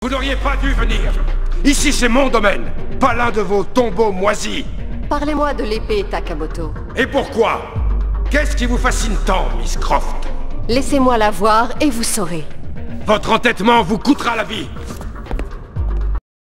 Vous n'auriez pas dû venir. Ici, c'est mon domaine, pas l'un de vos tombeaux moisis. Parlez-moi de l'épée, Takamoto. Et pourquoi? Qu'est-ce qui vous fascine tant, Miss Croft? Laissez-moi la voir et vous saurez. Votre entêtement vous coûtera la vie.